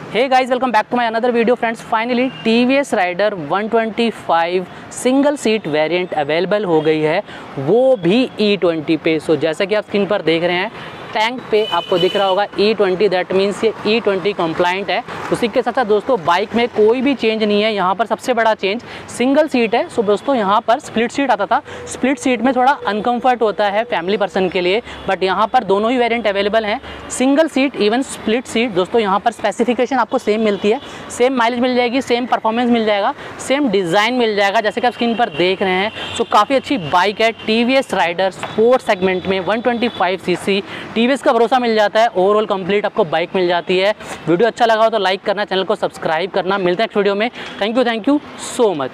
Hey guys, welcome back to my another video friends. Finally TVS Raider 125 single seat variant available हो गई है, वो भी E20 पे। सो जैसा कि आप स्क्रीन पर देख रहे हैं, टैंक पे आपको दिख रहा होगा E20, दैट मीन्स ये E20 कंप्लाइंट है। उसी के साथ साथ दोस्तों बाइक में कोई भी चेंज नहीं है। यहाँ पर सबसे बड़ा चेंज सिंगल सीट है। सो दोस्तों यहाँ पर स्प्लिट सीट आता था, स्प्लिट सीट में थोड़ा अनकंफर्ट होता है फैमिली पर्सन के लिए, बट यहाँ पर दोनों ही वेरिएंट अवेलेबल हैं, single seat even split seat. दोस्तों यहाँ पर स्पेसिफिकेशन आपको सेम मिलती है, सेम माइलेज मिल जाएगी, सेम परफॉर्मेंस मिल जाएगा, सेम डिज़ाइन मिल जाएगा, जैसे कि आप स्क्रीन पर देख रहे हैं। सो काफ़ी अच्छी बाइक है टीवीएस राइडर स्पोर्ट सेगमेंट में 125 सीसी। टीवीएस का भरोसा मिल जाता है, ओवरऑल कंप्लीट आपको बाइक मिल जाती है। वीडियो अच्छा लगा हो तो लाइक करना, चैनल को सब्सक्राइब करना। मिलते हैं नेक्स्ट वीडियो में। Thank you so much.